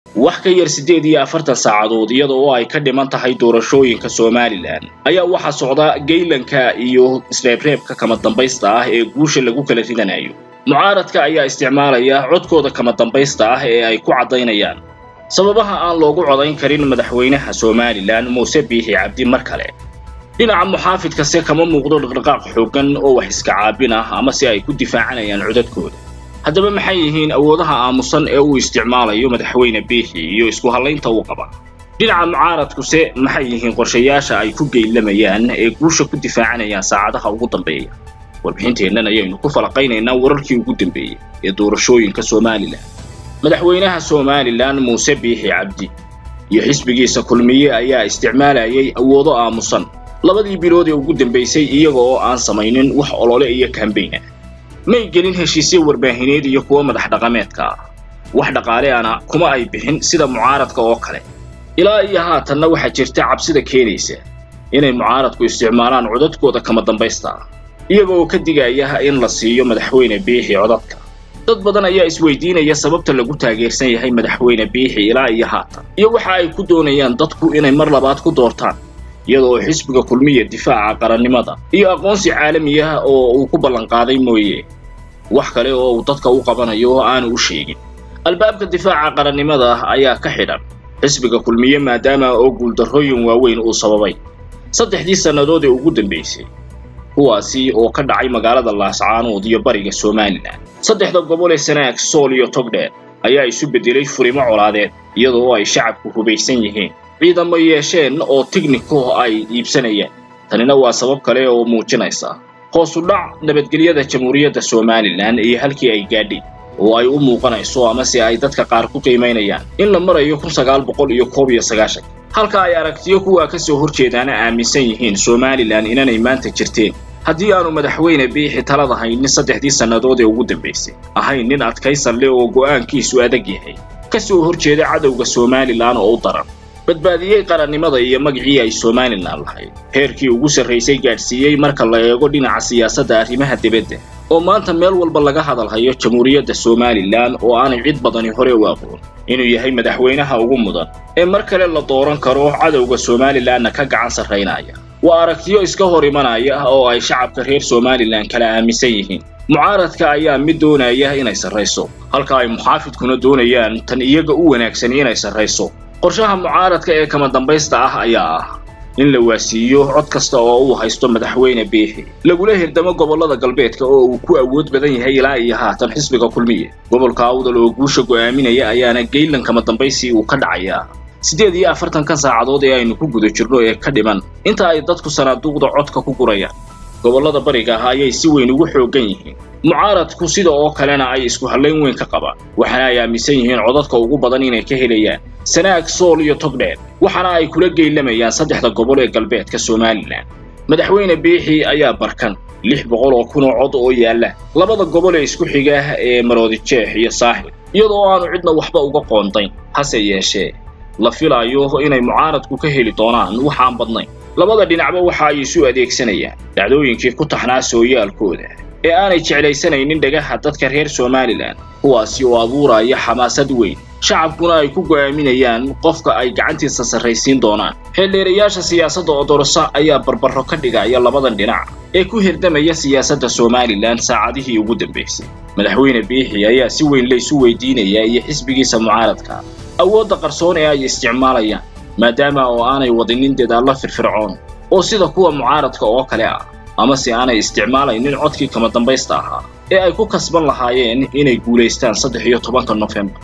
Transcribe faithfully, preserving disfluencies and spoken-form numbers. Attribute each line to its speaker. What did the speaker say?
Speaker 1: wax ka yar sideed iyo afartan saacadood iyadoo ay ka dhiman tahay doorashooyinka Somaliland ayaa waxa socda geylanka iyo isreebreebka kama dambaysta ah ee guusha lagu kala ridanayo mucaaradka ayaa isticmaalaya codkooda kama dambaysta ah ee ay ku cadeynayaan sababaha aan loogu codayn karin madaxweynaha Somaliland Muuse Biixi Cabdi mar kale dhinaca muxaafidka se kama muuqdo dhaqdhaqaaq xooggan oo wax iska caabin ah ama si ay ku difaacanayaan codadkooda haddaba maxay yihiin awoodaha aamusan ee uu isticmaalayo madaxweyne Biixi iyo isku halaynta uu qaba dhinaca mucaaradku se maxay yihiin qorshayaasha ay ku geeylamayaan ee guusha ku difaacanayaan saacadaha ugu dambeeya warbixinteennan ayaynu ku falaqaynaynaa wararkii ugu dambeeyay ee doorashooyinka Somaliland madaxweynaha Somaliland Muuse Biixi Cabdi iyo xisbigiisa kulmiye ayaa isticmaalayay awoodo aamusan labadii bilood ee ugu dambeysay iyaga oo aan samaynin wax olole iyo campaign may gelin heshiisyo warbaahineed iyo kuwa madax dhaqameedka wax dhaqaale ana kuma ay bixin sida mucaaradka oo kale ilaa iyo haatanna waxa jirta cabsida keenaysa inay mucaaradku isticmaalaan codadkooda kama dambaysta iyaga oo ka digaya in la siiyo madaxweyne Biixi codadka dad badan ayaa isweydiinaya sababta lagu taageersan yahay madaxweyne Biixi ilaa iyo haatan iyo waxa ay ku doonayaan dadku inay mar labaad ku doortaan iyadoo xisbiga kulmiye difaaca qarannimada iyo aqoonsi caalami ah oo uu ku ballan qaaday mooyee wax kale oo uu dadka u qabanayo aan u sheegin albaabka difaaca qarannimada ayaa ka xidhan xisbiga kulmiye maadaama oo guuldarrooyin waaweyn uu sababay saddexdii sanadood ee ugu dambeysay kuwaasi oo ka dhacay magaalada Laascaanood iyo bariga Somaliland saddexda gobol ee Sanaag Sool iyo Togdheer ayaa isu bedelay furimo colaadeed iyadoo ay shacabku hubaysan yihiin ciidamo yeesheen oo technico ay iibsanayaan tanina waa sabab kale oo muujinaysa hoos u dhac nabadgelyada jamhuuriyadda Somaliland iyo halkii ay gaadhay oo ay u muuqanayso ama si ay dadka qaar ku qiimeynayaan in la marayo kun sagaal boqol iyo koob iyo sagaashan halka ay aragtiyo kuwa ka soo horjeedana aaminsan yihiin Somaliland inanay maanta jirteen haddii aanu madaxweyne Biixi talada haynin saddexdii sanadood ee ugu dambeysay ahayn nin adkaysan leh oo go'aankiisu adag yahay ka soo horjeeda cadawga Somaliland oo u daran badbaadiyay qarannimada iyo magacii ay Somaliland lahayd heerkii ugu sarreysay gaadhsiiyay marka la eego dhinaca siyaasadda arrimaha dibadda oo maanta meel walba laga hadalhayo jamhuuriyadda Somaliland oo aan cid badani hore u aqoon inuu yahay madaxweynaha ugu mudan ee mar kale la dooran karo cadawga Somaliland ka gacan sarreynaya waa aragtiyo iska hor imanaya oo ay shacabka reer Somaliland kala aaminsan yihiin mucaaradka ayaa mid doonaya inay sarreyso halka ay muxaafidkuna doonayaan tan iyaga u wanaagsan inay sarreyso qorshaha mucaaradka ee kama dambaysta ah ayaa ah in la waasiyo cod kasta oo uu haysto madaxweyne Biixi lagula hirdamo gobolada galbeedka oo uu ku awood badan yahay ilaa iyo haatan xisbiga kulmiye gobolka awdal oo guusha go'aaminaya ayaana geylan kama dambaysi uu ka dhacaya sideed iyo afartan ka saacadood ee aynu ku guda jirno ee ka dhiman inta ay dadku sanaaduuqda codka ku gurayaan gobolada bariga ah ayay si weyn ugu xoogan yihiin mucaaradku sida oo kalena ay isku halayn weyn ka qabaan waxana ay aaminsan yihiin codadka ugu badan inay ka helayaan Sanaag Sool iyo Togdheer waxana ay kula geeylamayaan saddexda gobol ee galbeedka Somaliland madaxweyne Biixi ayaa barkan lix boqol oo kun oo cod oo yaala labada gobol ee isku xiga ee Maroodijeex iyo Saaxil iyadoo aanu cidna waxba uga qoontayn hase yeeshee la filayo inay mucaaradku ka heli doonaan waxaan badnayn labada dhinacba waxa ay isu adeegsanayaan dhacdooyinkii ku taxnaa sooyaalkooda ee aanay jeclaysanaynin dhagaha dadka reer Somaliland kuwaasi oo abuuraya xamaasad weyn shacabkuna ay ku go'aaminayaan qofka ay gacantiisa sarreysiin doonaan xildhibaanayaasha siyaasadda oo doorasho ayaa barbaro ka dhigaya labadan dhinac ee ku hirdamaya siyaasadda Somaliland saacadihii ugu dambeysay madaxweyne Biixi ayaa si weyn la isu weydiinaya iyo xisbigiisa mucaaradka awoodda qarsoon ee ay isticmaalayaan maadaama oo aanay wadinin dadaal firfircoon oo sida kuwa mucaaradka oo kale ah ama si aanay isticmaalaynin codkii kama dambaysta ahaa ee ay ku kasban lahaayeen inay guuleystaan saddex iyo tobanka November